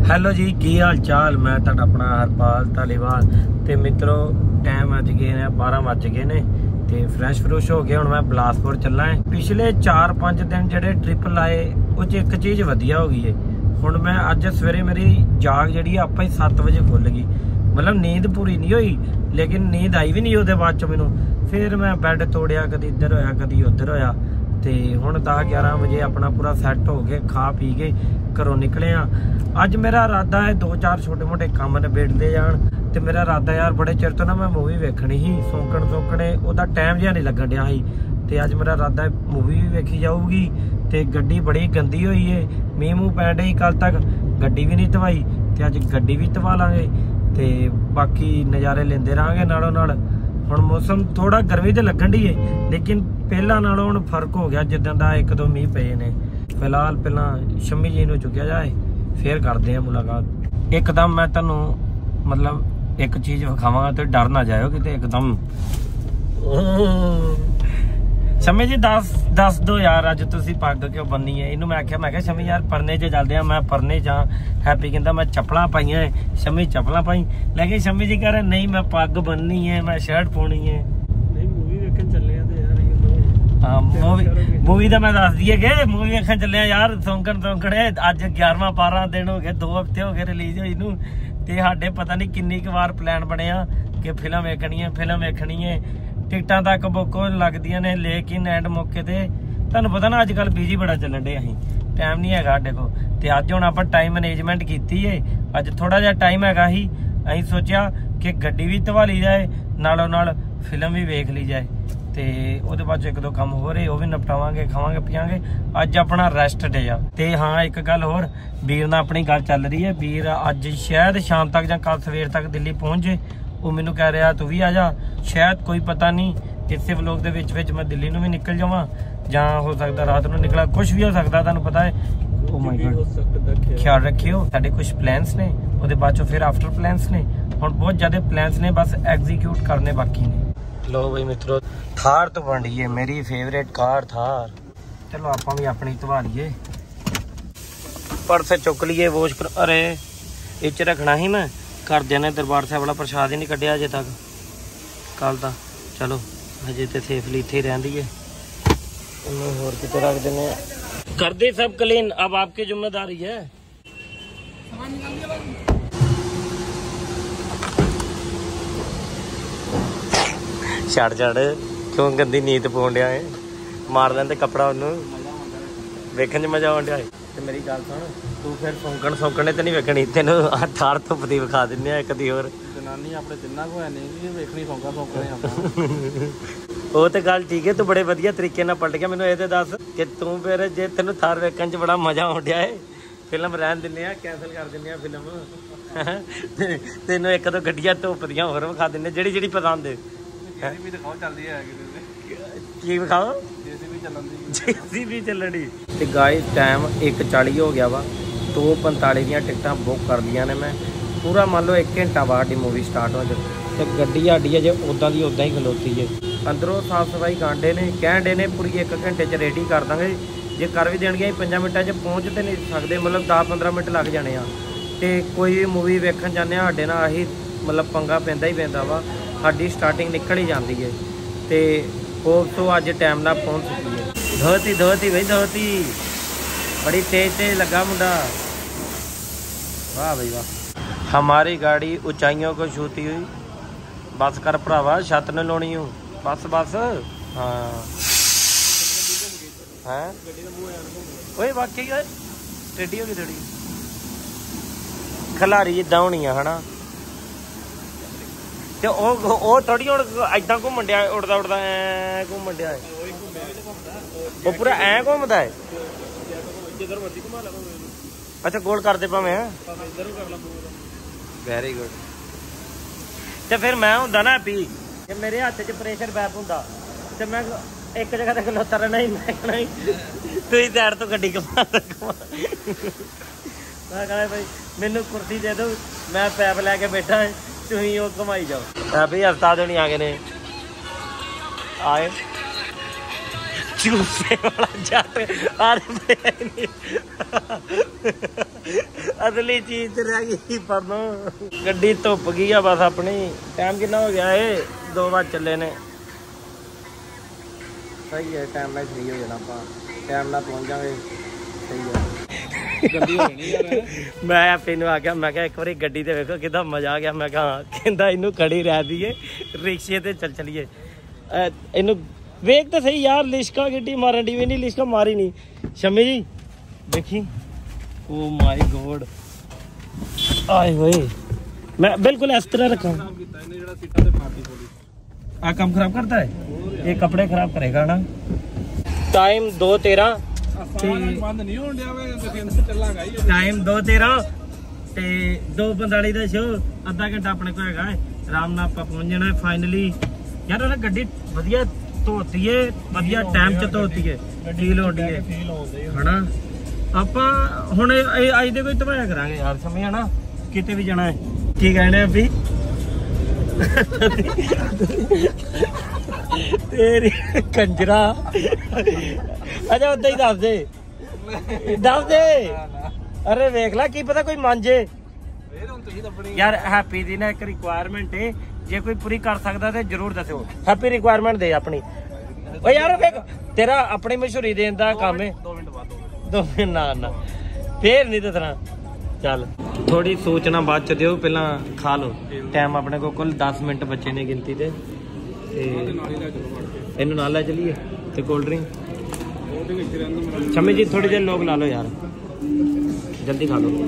Hello जी, की हाल चाल। मैं तुहाडा अपना हरपाल धालीवाल। तो मित्रों, टाइम अज गए ने 12 बज गए ने ते फ्रैश फ्रूश हो गया। हुण मैं बिलासपुर चलना है। पिछले 4-5 दिन जेडे ट्रिप लाए उस एक चीज़ वधिया हो गई है। हुण मैं अज सवेरे मेरी जाग जी आप ही 7 बजे खुल गई। मतलब नींद पूरी नहीं हुई, लेकिन नींद आई भी नहीं उहदे बाद च मैनू। फिर मैं बैड तोड़िया, कदी इधर होया कदी उधर होया। तो हुण 10-11 बजे अपना पूरा सैट हो गए, खा पी के घरों निकले हाँ। अज मेरा इरादा है 2-4 छोटे मोटे काम निबेड़ते जान। तो मेरा इरादा यार बड़े चिर तो ना मैं मूवी वेखनी ही, सौंकने उहदा टाइम जिहा नहीं लगन डिया ही। तो अज मेरा इरादा है मूवी भी वेखी जाऊगी। तो गड्डी बड़ी गंदी हुई है, मींह मूँह पैन डई कल तक, गड्डी भी नहीं धवाई। तो अज गड्डी भी धवा लांगे ते बाकी नज़ारे लेंदे रहांगे नालों नाल। हुण मौसम थोड़ा गर्मी तो लगन डी है, लेकिन पहला नालों हुण फर्क हो गया जिद्दां दा 1-2 मींह पे ने। फिलहाल पहला शम्मी जी नूं चुकिया जाए, फिर करते हैं मुलाकात। एकदम मैं तुहानूं मतलब एक चीज़ विखावांगा तो डर ना जाओ कि एकदम। शम्मी जी दस दो यार, अज तुसीं पग क्यों बन्नी है? इनू मैं आख्या शम्मी यार परने च चलदे आ। मैं परने च हैप्पी कहंदा मैं चप्पलां पाईआं है। शम्मी चप्पलां पाई, लेकिन शम्मी जी कह रहे नहीं मैं पग बन्नी है, मैं शर्ट पाउणी है। नहीं मूवी वेखण चले आ ते यार हाँ मूवी तो मैं दस दिए गए। मूवी वेखण चले यार, सौंकने अज 11वां-12 दिन हो गए, 2 हफ्ते हो गए रिलीज होई नूं। ते साडे पता नहीं किन्नी क वार प्लान बनिया कि फिल्म वेखनी है। टिकटां तक बुक होण लगदियां ने, लेकिन एंड मौके ते तुहानूं पता ना अजकल बिजी बड़ा चलन डे, असीं टाइम नहीं हैगा साडे कोल। ते अज हुण आपां टाइम मैनेजमेंट कीती है। अज थोड़ा जिहा टाइम हैगा ही, असीं सोचिया कि गड्डी भी धवा ली जाए, नालों नाल फिल्म भी वेख ली जाए। ते ਉਹਦੇ बाद 1-2 काम हो रहे वो भी निपटावांगे, खावांगे पियाँगे। अज अपना रेस्ट डे आ। ते हाँ एक गल होर, वीर नाल अपनी गल चल रही है। वीर अज शायद शाम तक या कल सवेर तक दिल्ली पहुँच जाए। वो मैनू कह रहा तू भी आ जा, शायद कोई पता नहीं इसे व्लॉग दे विच मैं दिल्ली नूं भी निकल जावां, जां हो सकता रात नूं निकला, कुछ भी हो सकता। तुहानूं पता है, ओ माय गॉड, ख्याल रखियो। साडे कुछ प्लान्स ने, ਉਹਦੇ बाद फिर आफ्टर प्लान्स ने। हुण बहुत ज़्यादा प्लान्स ने, बस एग्जीक्यूट करने बाकी ने। लो भाई मित्रों, थार तो बन रही है, मेरी फेवरेट कार थार। चलो आप भी अपनी धवा लीए, पर्स चुक लीए, वॉश कर। अरे इच रखना ही मैं, घरदियां ने दरबार साहब वाला प्रसाद ही नहीं कढ़िया अजे तक कल का। चलो अजे तो सेफली इत्थे ही रहिंदी है, होर किते रख देने। कर दे सब क्लीन, अब आपकी जिम्मेदारी है। छड़ क्यों गंदी नींद पाउण डिया है? मार लेंदे कपड़ा उन्नू, वेखण च मजा आउण डिया है। ते मेरी गल सुण, तू फिर सौंकने तो नहीं वेखनी, तेनू थार धुप दी विखा दिन्ने आ एक दी होर। जनानी अपने तिन्ना को है नहीं कि वेखनी सौंकने आपां। वो तो गल ठीक है, तू बड़े वधिया तरीके नाल पलट गया। मैनू ये ते दस कि तू फिर जे तेनू थार वेखण च बड़ा मजा आउण डिया है, फिल्म रहन दिन्ने आ, कैंसल कर दिन्ने आ फिल्म। तेनू 1-2 गड्डियां धुप दियां होर विखा दिन्ने, जेह्ड़ी पसंद है। गाइस टाइम 1:40 हो गया वा, 2:45 दी टिकटां बुक कर दियां ने मैं। पूरा मान लो 1 घंटा बाद ही मूवी स्टार्ट हो जाए। तो गड्डी साडी अजे उदां दी उदां ही खलोती है। अंदरों साफ सफाई कांडे ने, कहण डे ने पूरी 1 घंटे च रेडी कर देंगे। जे कर भी देणगे 5 मिनटां च पहुँच तो नहीं सकते, मतलब 10-15 मिनट लग जाने आ। तो कोई भी मूवी वेखण जाने साडे नाल आही मतलब पंगा पैंदा ही पैंदा वा, साडी स्टार्टिंग निकल ही जाती है। तो होप तो अज टाइम ना पहुँच चुकी है। धोती भाई धोती, बड़ी तेज लगा मुंडा, वाह भाई वाह। हमारी गाड़ी ऊंचाइयों को छूती हुई, बस कर भरावा, छत न लानी हूँ, बस हाँ है। ओए वाकई टेढ़ी हो गई थोड़ी, खिलारी इदा होनी है ना। ते ओ थोड़ी हुण इदां घूमण डिया, उड़दा ऐ घूमण डिया, वो पूरा ऐ घूमदा है। अच्छा गोल कर दे भावें, वेरी गुड। तो फिर मैं हुंदा ना हैप्पी, मेरे हत्थ च प्रेशर पैप हुंदा ते मैं एक जगह ते खलोता रहना ही। मैं कहना तुसीं साइड तो गड्डी घुमा मैं कहना भाई मैनू कुर्सी दे दो, मैं पैप लैके बैठा है, तुसीं वो घुमाई जाओ। अभी हस्ता देनी आ गए ने आए चूसे वाला जट ਅਸਲੀ ਚੀਜ਼ ਤੇ ਰਹਿ ਗਈ ਪਰਨੋਂ। ਗੱਡੀ ਧੁੱਪ ਗਈ ਆ ਬਸ ਆਪਣੀ। ਟਾਈਮ ਕਿੰਨਾ ਹੋ ਗਿਆ ਏ? 2 ਵਜੇ ਚੱਲੇ ਨੇ। ਸਹੀ ਹੈ, ਟਾਈਮ ਨਾਲ ਫ੍ਰੀ ਹੋ ਜਾਣਾ ਆਪਾਂ, ਟਾਈਮ ਨਾਲ ਪਹੁੰਚ ਜਾਵਾਂਗੇ। ਸਹੀ ਹੈ, ਜਲਦੀ ਹੋ ਜਾਣੀ ਯਾਰ। ਮੈਂ ਆਪੇ ਨੂੰ ਆ ਗਿਆ, ਮੈਂ ਕਿਹਾ ਇੱਕ ਵਾਰੀ ਗੱਡੀ ਤੇ ਵੇਖੋ ਕਿੱਦਾਂ ਮਜ਼ਾ ਆ ਗਿਆ। ਮੈਂ ਕਿਹਾ ਕਹਿੰਦਾ ਇਹਨੂੰ ਖੜੀ ਰਹਿ ਦਈਏ, ਰਿਕਸ਼ੇ ਤੇ ਚੱਲ ਚਲੀਏ। ਇਹਨੂੰ ਵੇਖ ਤਾਂ ਸਹੀ ਯਾਰ, ਲਿਸ਼ਕਾ ਗੱਡੀ ਮਾਰਨ ਦੀ ਵੀ ਨਹੀਂ, ਲਿਸ਼ਕਾ ਮਾਰੀ ਨਹੀਂ। ਸ਼ਮੀ ਜੀ ਦੇਖੀ, ਓ ਮਾਈ ਗੋਡ, ਆਏ ਹੋਏ। ਮੈਂ ਬਿਲਕੁਲ ਇਸ ਤਰ੍ਹਾਂ ਰੱਖਾਂ। ਆ ਕੰਮ ਖਰਾਬ ਕਰਤਾ ਹੈ ਇਹ, ਕੱਪੜੇ ਖਰਾਬ ਕਰੇਗਾ ਨਾ। ਟਾਈਮ 2:13 ਬੰਦ ਨਹੀਂ ਹੋਣ ਡਿਆ ਵੇ, ਚੱਲਾਂਗਾ ਹੀ। ਟਾਈਮ 2:13 ਤੇ 2:45 ਦਾ ਸ਼ੋ। ਅੱਧਾ ਘੰਟਾ ਆਪਣੇ ਕੋਲ ਹੈਗਾ ਹੈ, ਆਰਾਮ ਨਾਲ ਆਪਾਂ ਪਹੁੰਚ ਜਾਣਾ ਫਾਈਨਲੀ। ਯਾਰ ਉਹਨੇ ਗੱਡੀ ਵਧੀਆ ਧੋਤੀ ਏ, ਵਧੀਆ ਟਾਈਮ ਚ ਧੋਤੀ ਏ, ਫੀਲ ਹੁੰਦੀ ਏ ਹਨਾ। ਆਪਾਂ ਹੁਣ ਅੱਜ ਦੇ ਕੋਈ ਧਵਾਇਆ ਕਰਾਂਗੇ ਯਾਰ, ਸਮਝ ਆਣਾ ਕਿਤੇ ਵੀ ਜਾਣਾ ਹੈ। ਕੀ ਕਹਿਣੇ ਆ ਵੀ ਤੇਰੀ ਕੰਜਰਾ। ਅੱਛਾ ਉਦਾਂ ਹੀ ਦੱਸ ਦੇ, ਦੱਸ ਦੇ। ਅਰੇ ਵੇਖ ਲੈ, ਕੀ ਪਤਾ ਕੋਈ ਮੰਨ ਜੇ ਯਾਰ। ਹੈਪੀ ਦੀ ਨਾ ਇੱਕ ਰਿਕੁਆਇਰਮੈਂਟ ਏ, ਜੇ ਕੋਈ ਪੂਰੀ ਕਰ ਸਕਦਾ ਤੇ ਜਰੂਰ ਦੱਸਿਓ। ਹੈਪੀ ਰਿਕੁਆਇਰਮੈਂਟ ਦੇ ਆਪਣੀ। ਓ ਯਾਰ ਵੇਖ, ਤੇਰਾ ਆਪਣੀ ਮਸ਼ਹੂਰੀ ਦੇਣ ਦਾ ਕੰਮ ਏ। 2 ਮਿੰਟ ਬਾਅਦ 2 ਮਿੰਟ ਨਾ ਫੇਰ ਨਹੀਂ ਦੱਸਣਾ। ਚੱਲ ਥੋੜੀ ਸੋਚਣਾ ਬਾਅਦ ਚ ਦਿਓ, ਪਹਿਲਾਂ ਖਾ ਲਓ। ਟਾਈਮ ਆਪਣੇ ਕੋਲ ਕੁੱਲ 10 ਮਿੰਟ ਬੱਚੇ ਨੇ ਗਿਣਤੀ ਤੇ ਇਹਨੂੰ ਨਾਲ ਲੈ ਚਲੀਏ। ਤੇ ਕੋਲਡ ਡਰਿੰਕ ਸ਼ਮੀ ਜੀ ਥੋੜੀ ਦੇਰ ਲੋਕ ਲਾ ਲਓ ਯਾਰ, ਜਲਦੀ ਖਾ ਲਓ।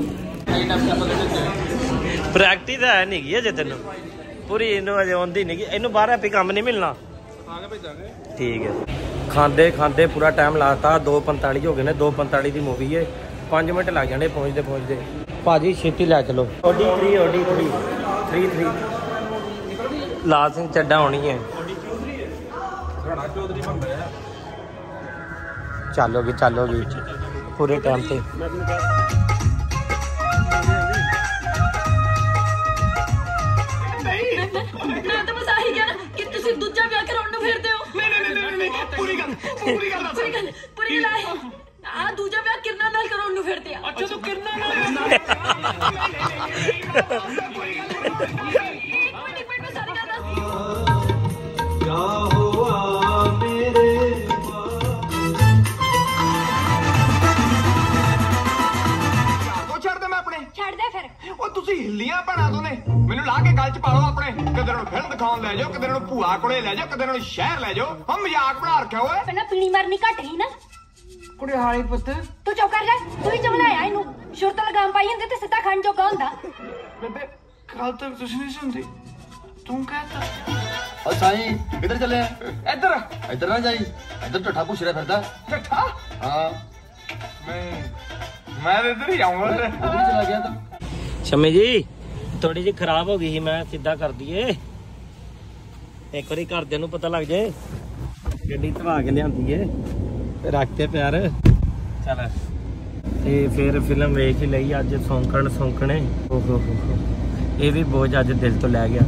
ਪ੍ਰੈਕਟਿਸ ਹੈ ਨਹੀਂ ਗਈ ਅਜੇ ਤੈਨੂੰ ਪੂਰੀ, ਇਹਨੂੰ ਅਜੇ ਆਉਂਦੀ ਨਹੀਂ। ਇਹਨੂੰ ਬਾਹਰ ਆਪੇ ਕੰਮ ਨਹੀਂ ਮਿਲਣਾ। ਠੀਕ ਹੈ। ਖਾਂਦੇ ਖਾਂਦੇ ਪੂਰਾ ਟਾਈਮ ਲਾਤਾ, 2:45 ਹੋ ਗਏ ਨੇ। 2:45 ਦੀ ਮੂਵੀ ਹੈ, 5 ਮਿੰਟ ਲੱਗ ਜਾਣੇ ਪਹੁੰਚਦੇ ਪਹੁੰਚਦੇ। ਭਾਜੀ ਛੇਤੀ ਲੈ ਚਲੋ। ਓਡੀ 3 ਲਾਲ ਸਿੰਘ ਚੱਡਾ ਹੋਣੀ ਹੈ। ਚੱਲੋਗੀ ਪੂਰੇ ਟਾਈਮ ਤੇ। ਦੂਜਾ ਵਿਆਹ ਕਰਾਉਣ ਨੂੰ ਫਿਰਦੇ ਹੋ? ਨਹੀਂ ਪੂਰੀ ਗੱਲ ਆ। ਦੂਜਾ ਵਿਆਹ ਕਿਰਨਾਂ ਨਾਲ ਕਰਾਉਣ ਨੂੰ ਫਿਰਦੇ ਆ? ਅੱਛਾ ਤੂੰ ਕਿਰਨਾਂ ਨਾਲ। ਇੱਕ ਮਿੰਟ ਮੈਂ ਸਾਰੀ ਗੱਲ ਦੱਸਦੀ। ਕਿਆ ਹੋਆ ਮੇਰੇ ਛੱਡ ਦੇ, ਮੈਂ ਆਪਣੇ ਛੱਡ ਦੇ ਫਿਰ। ਉਹ ਤੁਸੀਂ ਹਿੱਲੀਆਂ ਬਣਾ ਦੋ ਨੇ, ਮੈਨੂੰ ਲਾ ਕੇ ਗੱਲ ਚ ਪਾ ਲਓ ਆਪਣੇ। ਕਿਤੇ ਨੂੰ ਫਿਲਮ ਦਿਖਾਉਣ ਲੈ ਜਾਓ, ਕਿਤੇ ਨੂੰ ਭੂਆ ਕੋਲੇ ਲੈ ਜਾਓ, ਕਿਤੇ ਨੂੰ ਸ਼ਹਿਰ ਲੈ ਜਾਓ। ਹਾਂ ਮਜ਼ਾਕ ਬਣਾ ਰੱਖਿਆ ਓਏ। ਪਹਿਲਾਂ ਪੀਣੀ ਮਰਨੀ ਘੱਟ ਗਈ ਨਾ ਕੁੜੇ ਹਾਲੀ ਪੁੱਤ। ਤੂੰ ਚੁੱਪ ਕਰ ਜਾ, ਤੂੰ ਹੀ ਚਮਲਾਇਆ ਇਹਨੂੰ। ਸ਼ੁਰਤ ਲਗਾਮ ਪਾਈ ਹੁੰਦੀ ਤੇ ਸਿੱਧਾ ਖਾਣ ਜੋਗਾ ਹੁੰਦਾ। ਬੇਬੇ ਕੱਲ ਤੱਕ ਤੁਸੀਂ ਨਹੀਂ ਸੁਣਦੀ, ਤੂੰ ਕਹਤਾ। ਓ ਸਾਈਂ ਕਿੱਧਰ ਚੱਲੇ? ਇੱਧਰ ਨਾ ਜਾਈ, ਇੱਧਰ ਢੱਠਾ ਪੁੱਛ ਰਿਹਾ ਫਿਰਦਾ। ਢੱਠਾ? ਹਾਂ ਮੈਂ ਇੱਧਰ ਹੀ ਆਉਂਗਾ। ਚਲਾ ਗਿਆ ਤਾਂ ਸ਼ਮੀ ਜੀ ਥੋੜੀ ਜਿਹੀ ਖਰਾਬ ਹੋ ਗਈ ਸੀ, ਮੈਂ ਸਿੱਧਾ ਕਰ ਦਈਏ। ਇੱਕ ਵਾਰੀ ਘਰਦਿਆਂ ਨੂੰ ਪਤਾ ਲੱਗ ਜਾਏ। ਗੱਡੀ ਧਵਾ ਕੇ ਲਿਆਂਦੀ ਏ, ਰੱਖ ਤੇ ਪਿਆਰ। ਚੱਲ ਤੇ ਫਿਰ ਫਿਲਮ ਵੇਖ ਹੀ ਲਈ ਅੱਜ। ਸੌਂਕਣੇ ਓਹੋ ਇਹ ਵੀ ਬੋਝ ਅੱਜ ਦਿਲ ਤੋਂ ਲੈ ਗਿਆ।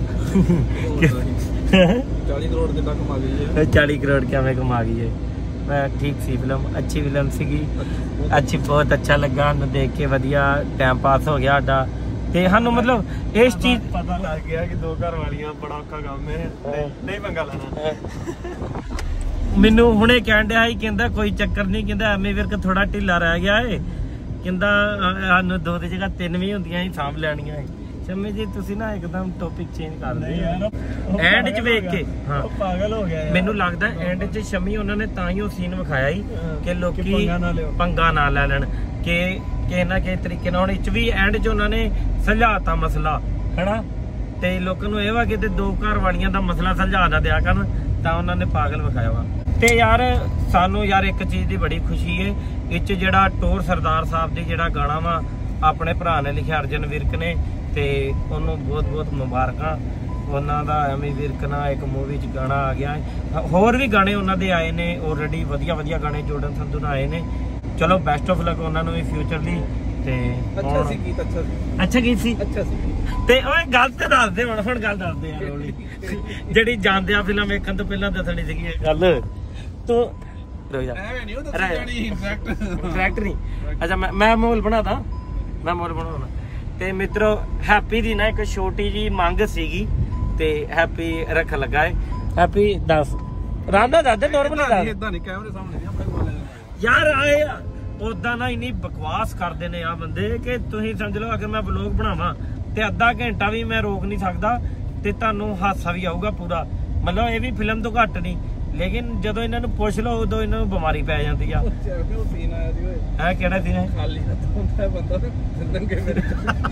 40 ਕਰੋੜ ਕਿੱਦਾਂ ਕਮਾ ਗਈ ਹੈ? 40 ਕਰੋੜ ਕਿਵੇਂ ਕਮਾ ਗਈ ਹੈ। ਮੈਂ ਠੀਕ ਸੀ, ਫਿਲਮ ਅੱਛੀ ਫਿਲਮ ਸੀਗੀ, ਅੱਛੀ, ਬਹੁਤ ਅੱਛਾ ਲੱਗਾ ਸਾਨੂੰ ਦੇਖ ਕੇ। ਵਧੀਆ ਟਾਈਮ ਪਾਸ ਹੋ ਗਿਆ ਸਾਡਾ। ਤੇ ਸਾਨੂੰ ਮਤਲਬ ਇਸ ਚੀਜ਼ ਪਤਾ ਲੱਗ ਗਿਆ ਕਿ 2 ਘਰ ਵਾਲੀਆਂ ਬੜਾ ਔਖਾ ਕੰਮ ਹੈ, ਨਹੀਂ ਪੰਗਾ ਲੈਣਾ। ਮੈਨੂੰ ਹੁਣੇ ਕਹਿਣ ਡਿਆ ਸੀ, ਕਹਿੰਦਾ ਕੋਈ ਚੱਕਰ ਨਹੀਂ, ਕਹਿੰਦਾ ਐਮਏ ਵਿਰਕ ਥੋੜਾ ਢਿੱਲਾ ਰਹਿ ਗਿਆ ਏ, ਕਹਿੰਦਾ ਸਾਨੂੰ 2 ਦੀ ਜਗ੍ਹਾ 3 ਵੀ ਹੁੰਦੀਆਂ ਸੀ, ਸਾਂਭ ਲੈਣੀਆਂ ਸੀ। ਸ਼ਮੀ ਜੀ ਤੁਸੀਂ ਨਾ ਇੱਕਦਮ ਟੌਪਿਕ ਚੇਂਜ ਕਰ ਦਿਓ ਯਾਰ। ਐਂਡ 'ਚ ਵੇਖ ਕੇ ਹਾਂ ਪਾਗਲ ਹੋ ਗਿਆ। ਮੈਨੂੰ ਲੱਗਦਾ ਐਂਡ 'ਚ ਸ਼ਮੀ ਉਹਨਾਂ ਨੇ ਤਾਂ ਹੀ ਉਹ ਸੀਨ ਵਿਖਾਇਆ ਸੀ ਕਿ ਲੋਕੀ ਪੰਗਾ ਨਾ ਲੈ ਲੈਣ, ਕਿ ਕਿਸੇ ਨਾ ਕਿਸੇ ਤਰੀਕੇ ਨਾਲ। ਹੁਣ ਇਹ 'ਚ ਵੀ ਐਂਡ 'ਚ ਉਹਨਾਂ ਨੇ ਸੁਲਝਾਤਾ ਮਸਲਾ ਹਨਾ। ਤੇ ਲੋਕਾਂ ਨੂੰ ਇਹ ਵਾ ਕਿ 2 ਘਰ ਵਾਲੀਆਂ ਦਾ ਮਸਲਾ ਸੁਲਝਾ ਨਾ ਦਿਆ ਕਰਨ, ਤਾਂ ਉਹਨਾਂ ਨੇ ਪਾਗਲ ਵਿਖਾਇਆ ਵਾ। ਤੇ ਯਾਰ ਸਾਨੂੰ ਯਾਰ ਇੱਕ ਚੀਜ਼ ਦੀ ਬੜੀ ਖੁਸ਼ੀ ਏ, ਇਹ 'ਚ ਜਿਹੜਾ ਟੋਰ ਸਰਦਾਰ ਸਾਹਿਬ ਦੀ ਜਿਹੜਾ ਗਾਣਾ ਵਾ ਆਪਣੇ ਭਰਾ ਨੇ ਲਿਖਿਆ, ਅਰਜਨ ਵਿਰਕ ਨੇ, ਤੇ ਉਹਨੂੰ ਬਹੁਤ ਬਹੁਤ ਮੁਬਾਰਕਾਂ। ਉਹਨਾਂ ਦਾ ਐਵੇਂ ਵਿਰਕ ਨਾਲ ਇੱਕ ਮੂਵੀ 'ਚ ਗਾਣਾ ਆ ਗਿਆ। ਹੋਰ ਵੀ ਗਾਣੇ ਉਹਨਾਂ ਦੇ ਆਏ ਨੇ ਆਲਰੇਡੀ, ਵਧੀਆ ਗਾਣੇ ਜੋਰਡਨ ਸੰਧੂ ਨਾਲ ਆਏ ਨੇ। ਚਲੋ ਬੈਸਟ ਆਫ ਲੱਕ ਉਹਨਾਂ ਨੂੰ ਵੀ ਫਿਊਚਰਲੀ। ਤੇ ਅੱਛਾ ਸੀ ਗੀਤ, ਅੱਛਾ ਗੀਤ ਸੀ। ਅੱਛਾ ਸੀ ਤੇ ਓਏ ਗੱਲ ਤੇ ਦੱਸ ਦੇ ਹੁਣ ਗੱਲ ਦੱਸ ਦੇ ਯਾਰ ਹੌਲੀ, ਜਿਹੜੀ ਜਾਂਦੇ ਆ ਫਿਲਮ ਵੇਖਣ ਤੋਂ ਪਹਿਲਾਂ ਦੱਸਣੀ ਸੀਗੀ ਇਹ ਗੱਲ। ਤੂੰ ਰੋ ਜਾ, ਐਵੇਂ ਨਹੀਂ ਉਹ ਦੱਸਣੀ ਇਨਫੈਕਟ ਨਹੀਂ। ਅੱਛਾ ਮੈਂ ਮਾਹੌਲ ਬਣਾਦਾ। ਮੈਂ ਮੁੱਲ ਬਣਾਉਣਾ। ਤੇ ਮਿੱਤਰੋ ਹੈਪੀ ਦੀ ਨਾ ਇੱਕ ਛੋਟੀ ਜੀ ਮੰਗ ਸੀਗੀ ਤੇ ਹੈਪੀ ਰੱਖ ਲੱਗਾ ਏ। ਹੈਪੀ ਦੱਸ ਰਾਂਦਾ ਦੱਸ ਨੋਰਮਲ ਦੱਸ। ਇਦਾਂ ਨਹੀਂ ਕੈਮਰੇ ਸਾਹਮਣੇ ਨਹੀਂ ਆਪਣੇ ਕੋਲ ਯਾਰ ਆਏ ਉਦਾਂ ਨਾ ਇੰਨੀ ਬਕਵਾਸ ਕਰਦੇ ਨੇ ਆ ਬੰਦੇ ਕਿ ਤੁਸੀਂ ਸਮਝ ਲਓ ਅਗਰ ਮੈਂ ਵਲੋਗ ਬਣਾਵਾਂ ਤੇ ਅੱਧਾ ਘੰਟਾ ਵੀ ਮੈਂ ਰੋਕ ਨਹੀਂ ਸਕਦਾ ਤੇ ਤੁਹਾਨੂੰ ਹਾਸਾ ਵੀ ਆਊਗਾ ਪੂਰਾ। ਮਤਲਬ ਇਹ ਵੀ ਫਿਲਮ ਤੋਂ ਘੱਟ ਨਹੀਂ, ਲੇਕਿਨ ਜਦੋਂ ਇਹਨਾਂ ਨੂੰ ਪੁੱਛ ਲਓ ਉਦੋਂ ਇਹਨਾਂ ਨੂੰ ਬਿਮਾਰੀ ਪੈ ਜਾਂਦੀ ਆ। ਸੀਨ ਆਇਆ ਸੀ ਓਏ। ਹੈ ਕਿਹੜਾ ਸੀਨ ਹੈ? ਖਾਲੀ ਹੱਥ ਹੁੰਦਾ ਬੰਦਾ ਨੰਗੇ ਮੇਰੇ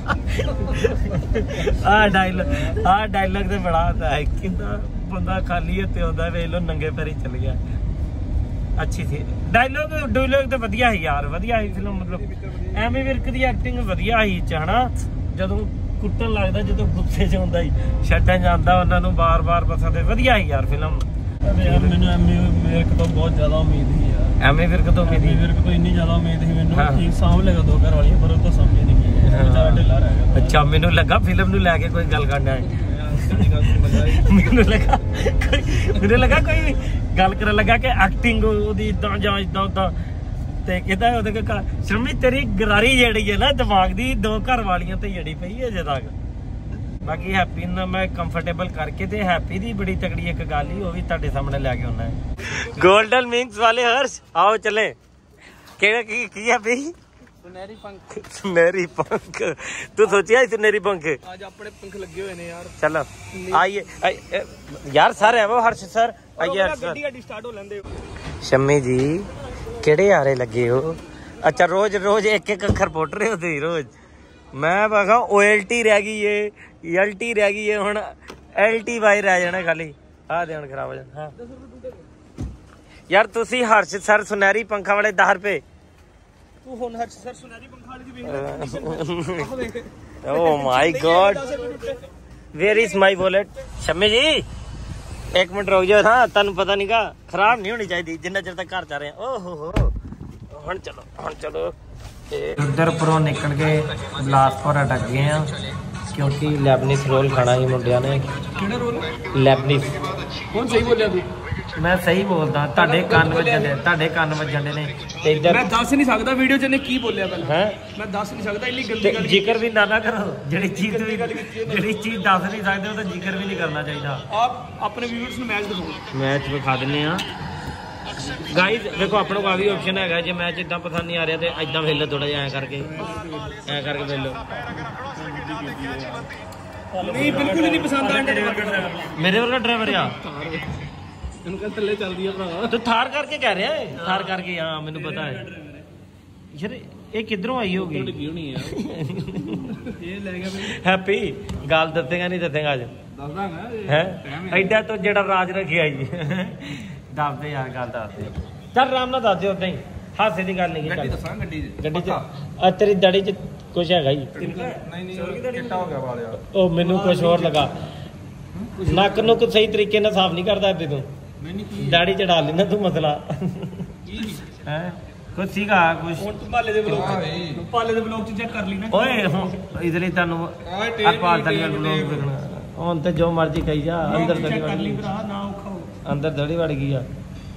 ਆ ਡਾਇਲੌਗ ਤੇ ਬੜਾ ਆਉਂਦਾ ਹੈ ਕਿੰਦਾ ਬੰਦਾ ਖਾਲੀ ਹੱਥੇ ਆਉਂਦਾ ਵੇਖ ਲੋ ਨੰਗੇ ਪੈਰੀ ਚੱਲ ਗਿਆ। ਅੱਛੀ ਸੀ ਡਾਇਲੌਗ ਤੇ ਵਧੀਆ ਸੀ ਯਾਰ, ਵਧੀਆ ਸੀ ਫਿਲਮ। ਮਤਲਬ ਐਮੀ ਵਿਰਕ ਦੀ ਐਕਟਿੰਗ ਵਧੀਆ ਸੀ ਹਨਾ, ਜਦੋਂ ਕੁੱਟਣ ਲੱਗਦਾ, ਜਦੋਂ ਗੁੱਸੇ 'ਚ ਹੁੰਦਾ ਸੀ ਛੱਡਣ ਜਾਂਦਾ ਉਹਨਾਂ ਨੂੰ ਬਾਰ-ਬਾਰ ਬਸਾਂ ਤੇ ਵਧੀਆ ਸੀ ਯਾਰ ਫਿਲਮ। ਯਾਰ ਮੈਨੂੰ ਐਮੀ ਵਿਰਕ ਤੋਂ ਬਹੁਤ ਜ਼ਿਆਦਾ ਉਮੀਦ ਸੀ ਯਾਰ। ਐਮੀ ਵਿਰਕ ਤੋਂ ਐਮੀ ਵਿਰਕ ਤੋਂ ਇੰਨੀ ਜ਼ਿਆਦਾ ਉਮੀਦ ਸੀ ਮੈਨੂੰ ਕਿ ਸਾਂਭ ਲੇਗਾ ਦੋ ਘਰ ਵਾਲੀਆਂ, ਪਰ ਉਹ ਤਾਂ ਸਾਂਭੀ ਨਹੀਂ ਗਈ। ਵਿਚਾਰਾ ਢਿੱਲਾ ਰਹਿ ਗਿਆ। ਅੱਛਾ ਮੈਨੂੰ ਲੱਗਾ ਫਿਲਮ ਨੂੰ ਲੈ ਕੇ ਕੋਈ ਗੱਲ ਕਰਨਾ ਹੈ। ਮੈਨੂੰ ਲੱਗਾ ਕੋਈ ਗੱਲ ਕਰਨ ਲੱਗਾ ਕਿ ਐਕਟਿੰਗ ਉਹਦੀ ਇਦਾਂ ਜਾਂ ਇਦਾਂ ਉਦਾਂ ਤੇ ਕਹਿੰਦਾ ਉਹਦੇ ਸ਼ਰਮੀ ਤੇਰੀ ਗਰਾਰੀ ਜਿਹੜੀ ਹੈ ਨਾ ਦਿਮਾਗ ਦੀ ਦੋ ਘਰ ਵਾਲੀਆਂ ਤੇ ਜੜੀ ਪਈ ਹੈ ਅਜੇ ਤੱਕ। ਬਾਕੀ ਹੈਪੀ ਨਾਲ ਮੈਂ ਕੰਫਰਟੇਬਲ ਕਰਕੇ ਤੇ ਹੈਪੀ ਦੀ ਬੜੀ ਤਕੜੀ ਇੱਕ ਗੱਲ ਹੀ ਉਹ ਵੀ ਤੁਹਾਡੇ ਸਾਹਮਣੇ ਲੈ ਕੇ ਆਉਣਾ ਹੈ। ਗੋਲਡਨ ਵਿੰਗਸ ਵਾਲੇ ਹਰਸ਼ ਆਓ ਚੱਲੇ। ਕਿਹੜਾ ਕੀ ਹੈ ਬਈ? ਸੁਨਹਿਰੀ ਪੰਖ। ਸੁਨਹਿਰੀ ਪੰਖ ਤੂੰ ਸੋਚਿਆ ਸੁਨਹਿਰੀ ਪੰਖ? ਅੱਜ ਆਪਣੇ ਪੰਖ ਲੱਗੇ ਹੋਏ ਨੇ ਯਾਰ। चलो आइए यार सर है वो हर्ष सर आइए ਗੱਡੀ ਗੱਡੀ ਸਟਾਰਟ ਹੋ ਲੈਂਦੇ। शम्मी जी केड़े आरे लगे हो? अच्छा रोज रोज एक एक अखर पोट रहे हो तुम रोज। मैं बगा OLT रह गई है, LT रह गई है, हुण LT वाई रह जाना खाली। आ दे हुण खराब हो जाना। हाँ यार तुसी हर्ष सर सुनहरी पंखा वाले 10 रुपए ਤੂੰ ਹੁਣ ਹਰਸ਼ ਸਰ ਸੁਨਹਿਰੀ ਪੰਖ ਵਾਲੀ ਦੀ ਵੇਖ। Oh my God, where is my wallet? Shammi जी एक मिनट रुक जाओ। हाँ तुहानू पता नहीं गा खराब नहीं होनी चाहिए जिन्ना चिर तक घर जा रहे हैं। ओहो हो हुण चलो उधर परों निकल के बिलासपुर अटक गए हैं क्योंकि लेबनीज रोल खाना ही मुंडिया ने। ਕਿਹੜਾ ਰੋਲ? लेबनीज। ਹੁਣ ਸਹੀ ਬੋਲਿਆ ਤੂੰ? मैं सही बोलदा ਤੁਹਾਡੇ ਕੰਨ ਵੱਜਣ ਦੇ ਨੇ ਤੇ ਇੱਧਰ ਮੈਂ ਦੱਸ ਨਹੀਂ ਸਕਦਾ ਵੀਡੀਓ 'ਚ ਇਹਨੇ ਕੀ ਬੋਲਿਆ ਪਹਿਲਾਂ। ਹੈ ਮੈਂ ਦੱਸ ਨਹੀਂ ਸਕਦਾ ਇੰਨੀ ਗੰਦੀ ਗੱਲ। ਜ਼ਿਕਰ ਵੀ ਨਾ ਕਰੋ ਜਿਹੜੀ ਚੀਜ਼ ਦੱਸ ਨਹੀਂ ਸਕਦੇ ਉਹ ਤਾਂ ਜ਼ਿਕਰ ਵੀ ਨਹੀਂ ਕਰਨਾ ਚਾਹੀਦਾ। ਆਪ ਆਪਣੇ ਵਿਊਅਰਸ ਨੂੰ ਮੈਚ ਦਿਖਾਓ। ਮੈਚ ਵਿਖਾ ਦਿੰਨੇ ਆ ਗਾਈਜ਼। ਦੇਖੋ ਆਪਣੇ ਕੋਲ ਆ ਵੀ ਆਪਸ਼ਨ ਹੈਗਾ ਜੇ ਮੈਚ ਇਦਾਂ ਪਸੰਦ ਨਹੀਂ ਆ ਰਿਹਾ ਤੇ ਇਦਾਂ ਵੇਖ ਲਓ ਥੋੜਾ ਜਿਹਾ ਐ ਕਰਕੇ ਵੇਖ ਲਓ। ਨਹੀਂ ਬਿਲਕੁਲ ਹੀ ਨਹੀਂ ਪਸੰਦ ਆਇਆ ਮੇਰੇ ਵਰਗਾ ਡਰਾਈਵਰ ਆ। ਇਹਨੂੰ ਕਹਿੰਦੇ ਥੱਲੇ ਚੱਲਦੀ ਆ ਭਰਾ। ਤੂੰ ਥਾਰ ਕਰਕੇ ਕਹਿ ਰਿਹਾ ਏ? ਥਾਰ ਕਰਕੇ ਹਾਂ ਮੈਨੂੰ ਪਤਾ ਹੈ ਯਾਰ। ਇਹ ਕਿੱਧਰੋਂ ਆਈ ਹੋਗੀ? ਹੋਣੀ ਆ ਇਹ ਲੈ ਗਿਆ ਮੈਨੂੰ। ਹੈਪੀ ਗੱਲ ਦੱਸੇਗਾ ਨਹੀਂ ਦੱਸੇਗਾ ਅੱਜ? ਦੱਸ ਦਾਂਗਾ ਹੈ ਐਡਾ ਤੋਂ ਜਿਹੜਾ ਰਾਜ ਰੱਖਿਆ ਜੀ। ਦੱਸਦੇ ਯਾਰ ਗੱਲ ਦੱਸਦੇ ਚੱਲ ਆਰਾਮ ਨਾਲ ਦੱਸ ਦੇ ਉਦਾਂ ਹੀ ਹਾਸੇ ਦੀ ਗੱਲ ਨਹੀਂ। ਗੱਡੀ ਦੱਸਾਂ ਗੱਡੀ 'ਚ ਆ ਤੇਰੀ ਦਾੜੀ 'ਚ ਕੁਛ ਹੈਗਾ ਜੀ? ਨਹੀਂ ਚਿੱਟਾ ਹੋ ਗਿਆ ਵਾਲ ਯਾਰ। ਉਹ ਮੈਨੂੰ ਕੁਛ ਹੋਰ ਲੱਗਾ। ਨੱਕ ਨੂੰ ਸਹੀ ਤਰੀਕੇ ਨਾਲ ਸਾਫ਼ ਨਹੀਂ ਕਰਦਾ ਤੇ ਤੂੰ ਦਾੜੀ ਚੜਾ ਲੈਣਾ ਤੂੰ ਮਸਲਾ ਹੈ ਕੁਛ ਸੀਗਾ ਕੁਛ। ਹੁਣ ਤੂੰ ਪਾਲੇ ਦੇ ਬਲੌਗ 'ਚ ਚੈੱਕ ਕਰ ਲਈ ਨਾ। ਓਏ ਹੁਣ ਇਹਦੇ ਲਈ ਤੁਹਾਨੂੰ ਆਪਾਂ ਦਲੀਆ ਬਲੌਗ ਦੇਖਣਾ। ਹੁਣ ਤੇ ਜੋ ਮਰਜ਼ੀ ਕਹੀ ਜਾ ਅੰਦਰ ਦੜੀ ਵੜ ਗਈ। ਨਾ ਔਖਾ ਹੋ ਅੰਦਰ ਦੜੀ ਵੜ ਗਈ ਆ।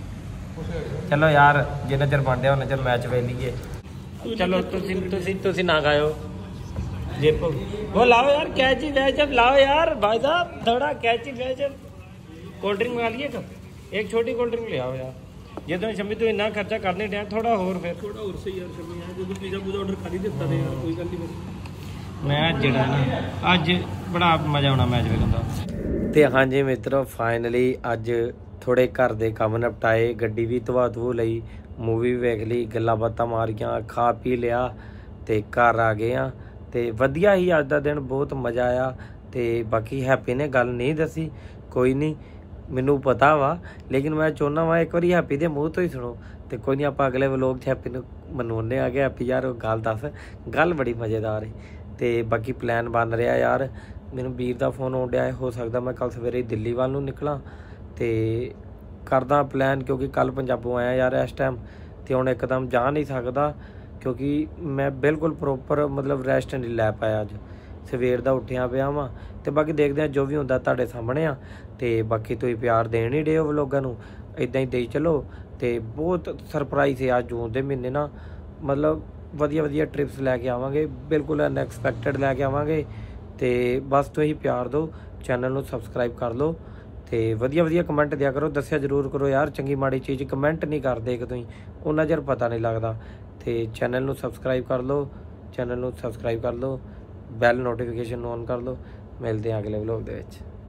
ਚਲੋ ਯਾਰ ਜਿੰਨਾ ਚਿਰ ਬਣਦਿਆ ਉਹਨਾਂ ਚਿਰ ਮੈਚ ਵੇਖ ਲਈਏ। ਚਲੋ ਤੁਸੀਂ ਨਾ ਗਾਇਓ ਜੇ वो लाओ यार कैची वेचअप लाओ यार भाई साहब थोड़ा कैची वेचअप। कोल्ड ड्रिंक मंगा लिए एक छोटी कोल्ड ड्रिंक ले आओ यार। ਜੇ ਤੂੰ ਸ਼ਮੀ ਤੂੰ ਇੰਨਾ ਖਰਚਾ ਕਰਨੇ ਡਿਆ ਥੋੜਾ ਹੋਰ ਫਿਰ ਥੋੜਾ ਹੋਰ ਸਹੀ ਯਾਰ ਸ਼ਮੀ ਯਾਰ ਜਦੋਂ ਪੀਜ਼ਾ ਪੂਜ਼ਾ ਆਰਡਰ ਕਰ ਹੀ ਦਿੱਤਾ ਤੇ ਯਾਰ ਕੋਈ ਗੱਲ ਨਹੀਂ। ਮੈਂ ਜਿਹੜਾ ਨਾ ਅੱਜ ਬੜਾ ਮਜ਼ਾ ਆਉਣਾ ਮੈਚ ਵੇਖਣ ਦਾ। ਤੇ ਹਾਂਜੀ ਮਿੱਤਰੋ ਫਾਈਨਲੀ ਅੱਜ ਥੋੜੇ ਘਰ ਦੇ ਕੰਮ ਨਿਪਟਾਏ, ਗੱਡੀ ਵੀ ਧਵਾ ਧੂ ਲਈ, ਮੂਵੀ ਵੇਖ ਲਈ, ਗੱਲਾਂ ਬਾਤਾਂ ਮਾਰੀਆਂ, ਖਾ ਪੀ ਲਿਆ ਤੇ ਘਰ ਆ ਗਏ ਆ। ਤੇ ਵਧੀਆ ਹੀ ਅੱਜ ਦਾ ਦਿਨ, ਬਹੁਤ ਮਜ਼ਾ ਆਇਆ। ਤੇ ਬਾਕੀ ਹੈਪੀ ਨੇ ਗੱਲ ਨਹੀਂ ਦੱਸੀ, ਕੋਈ ਨਹੀਂ ਮੈਨੂੰ ਪਤਾ ਵਾ, ਲੇਕਿਨ ਮੈਂ ਚਾਹੁੰਦਾ ਵਾ ਇੱਕ ਵਾਰੀ ਹੈਪੀ ਦੇ ਮੂੰਹ ਤੋਂ ਹੀ ਸੁਣੋ। ਤੇ ਕੋਈ ਨਹੀਂ ਆਪਾਂ ਅਗਲੇ ਵਲੋਗ 'ਚ ਹੈਪੀ ਨੂੰ ਮਨਾਉਣੇ ਆ ਗਏ। ਹੈਪੀ ਯਾਰ ਗੱਲ ਦੱਸ, ਗੱਲ ਬੜੀ ਮਜ਼ੇਦਾਰ ਹੈ। ਤੇ ਬਾਕੀ ਪਲਾਨ ਬਣ ਰਿਹਾ ਯਾਰ, ਮੈਨੂੰ ਵੀਰ ਦਾ ਫੋਨ ਆਉਣ ਡਿਆ, ਹੋ ਸਕਦਾ ਮੈਂ ਕੱਲ ਸਵੇਰੇ ਦਿੱਲੀ ਵੱਲ ਨੂੰ ਨਿਕਲਾਂ ਤੇ ਕਰਦਾ ਪਲਾਨ, ਕਿਉਂਕਿ ਕੱਲ ਪੰਜਾਬੋਂ ਆਇਆ ਯਾਰ ਇਸ ਟਾਈਮ ਤੇ ਹੁਣ ਇੱਕਦਮ ਜਾ ਨਹੀਂ ਸਕਦਾ, ਕਿਉਂਕਿ ਮੈਂ ਬਿਲਕੁਲ ਪ੍ਰੋਪਰ ਮਤਲਬ ਰੈਸਟ ਨਹੀਂ ਲੈ ਪਾਇਆ। ਅੱਜ ਸਵੇਰ ਦਾ ਉੱਠਿਆ ਪਿਆ ਵਾਂ ਤੇ ਬਾਕੀ ਦੇਖਦੇ ਹਾਂ ਜੋ ਵੀ ਹੁੰਦਾ ਤੁਹਾਡੇ ਸਾਹਮਣੇ ਆ। ਤੇ ਬਾਕੀ ਤੁਸੀਂ ਪਿਆਰ ਦੇਣ ਹੀ ਡਿਓ ਵਲੋਗਾਂ ਨੂੰ, ਇੱਦਾਂ ਹੀ ਦੇਈ ਚਲੋ। ਤੇ ਬਹੁਤ ਸਰਪ੍ਰਾਈਜ਼ ਹੈ ਅੱਜ ਜੂਨ ਦੇ ਮਹੀਨੇ ਨਾ, ਮਤਲਬ ਵਧੀਆ ਟ੍ਰਿਪਸ ਲੈ ਕੇ ਆਵਾਂਗੇ, ਬਿਲਕੁਲ ਅਨਐਕਸਪੈਕਟਡ ਲੈ ਕੇ ਆਵਾਂਗੇ। ਤੇ ਬਸ ਤੁਸੀਂ ਪਿਆਰ ਦਿਓ, ਚੈਨਲ ਨੂੰ ਸਬਸਕ੍ਰਾਈਬ ਕਰ ਲਓ ਤੇ ਵਧੀਆ ਕਮੈਂਟ ਦਿਆ ਕਰੋ। ਦੱਸਿਆ ਜ਼ਰੂਰ ਕਰੋ ਯਾਰ, ਚੰਗੀ ਮਾੜੀ ਚੀਜ਼ ਕਮੈਂਟ ਨਹੀਂ ਕਰਦੇ ਕਿ ਤੁਸੀਂ, ਉਹਨਾਂ ਚਿਰ ਪਤਾ ਨਹੀਂ ਲੱਗਦਾ। ਤੇ ਚੈਨਲ ਨੂੰ ਸਬਸਕ੍ਰਾਈਬ ਕਰ ਲਓ, ਬੈਲ ਨੋਟੀਫਿਕੇਸ਼ਨ ਨੂੰ ਔਨ ਕਰ ਲਓ। ਮਿਲਦੇ ਹਾਂ ਅਗਲੇ ਵਲੋਗ ਦੇ ਵਿੱਚ।